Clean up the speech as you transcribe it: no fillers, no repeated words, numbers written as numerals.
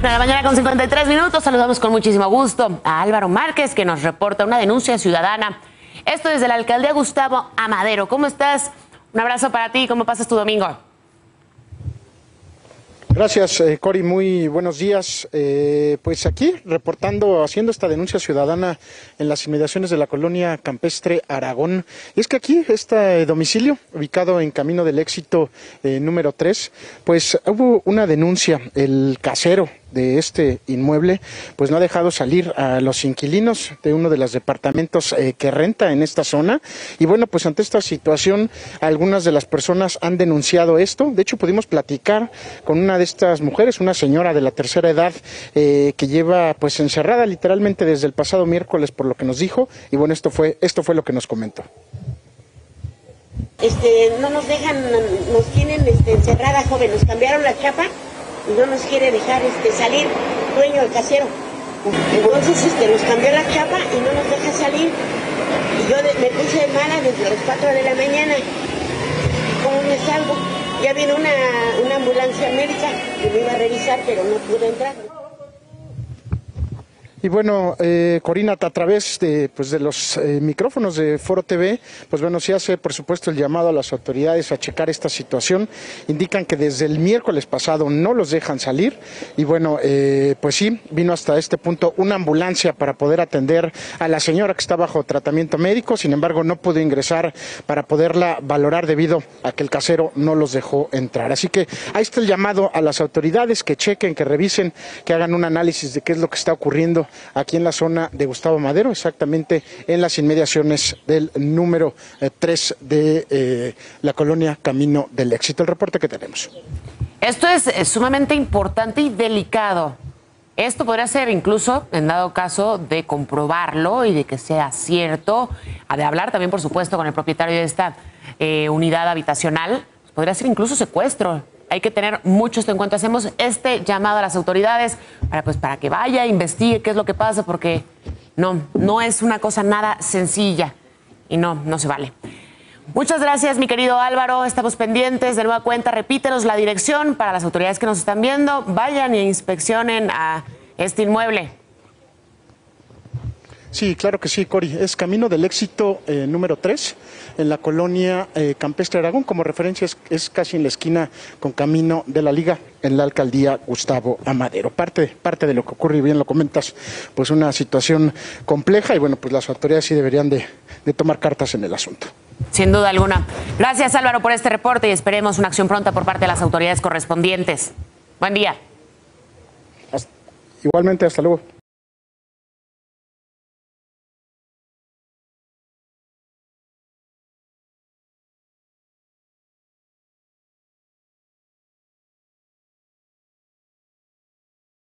De la mañana con 53 minutos, saludamos con muchísimo gusto a Álvaro Márquez, que nos reporta una denuncia ciudadana. Esto desde la alcaldía Gustavo Amadero. ¿Cómo estás? Un abrazo para ti. ¿Cómo pasas tu domingo? Gracias, Cori. Muy buenos días. Pues aquí reportando, haciendo esta denuncia ciudadana en las inmediaciones de la colonia campestre Aragón. Y es que aquí, este domicilio, ubicado en Camino del Éxito número 3, pues hubo una denuncia. El casero de este inmueble pues no ha dejado salir a los inquilinos de uno de los departamentos que renta en esta zona. Y bueno, pues ante esta situación algunas de las personas han denunciado esto. De hecho pudimos platicar con una de estas mujeres, una señora de la tercera edad que lleva pues encerrada literalmente desde el pasado miércoles, por lo que nos dijo. Y bueno, esto fue lo que nos comentó. No nos dejan, nos tienen encerrada, joven, nos cambiaron la chapa y no nos quiere dejar salir, dueño, el casero. Entonces nos cambió la chapa y no nos deja salir. Y yo me puse mala desde las 4 de la mañana. ¿Cómo me salgo? Ya vino una ambulancia médica que me iba a revisar, pero no pude entrar. Y bueno, Corina, a través de los micrófonos de Foro TV, pues bueno, se hace por supuesto el llamado a las autoridades a checar esta situación. Indican que desde el miércoles pasado no los dejan salir y bueno, pues sí, vino hasta este punto una ambulancia para poder atender a la señora que está bajo tratamiento médico. Sin embargo, no pudo ingresar para poderla valorar debido a que el casero no los dejó entrar. Así que ahí está el llamado a las autoridades que chequen, que revisen, que hagan un análisis de qué es lo que está ocurriendo aquí en la zona de Gustavo Amadero, exactamente en las inmediaciones del número 3 de la colonia Camino del Éxito. El reporte que tenemos. Esto es sumamente importante y delicado. Esto podría ser incluso, en dado caso, de comprobarlo y de que sea cierto, de hablar también, por supuesto, con el propietario de esta unidad habitacional, podría ser incluso secuestro. Hay que tener mucho esto en cuenta. Hacemos este llamado a las autoridades para que vaya, investigue qué es lo que pasa, porque no es una cosa nada sencilla y no se vale. Muchas gracias, mi querido Álvaro. Estamos pendientes. De nueva cuenta, repítenos la dirección para las autoridades que nos están viendo. Vayan e inspeccionen a este inmueble. Sí, claro que sí, Cori. Es Camino del Éxito número 3, en la colonia campestre Aragón. Como referencia es casi en la esquina con Camino de la Liga, en la alcaldía Gustavo Amadero. Parte de lo que ocurre, y bien lo comentas, pues una situación compleja y bueno, pues las autoridades sí deberían de tomar cartas en el asunto. Sin duda alguna. Gracias, Álvaro, por este reporte y esperemos una acción pronta por parte de las autoridades correspondientes. Buen día. Igualmente, hasta luego.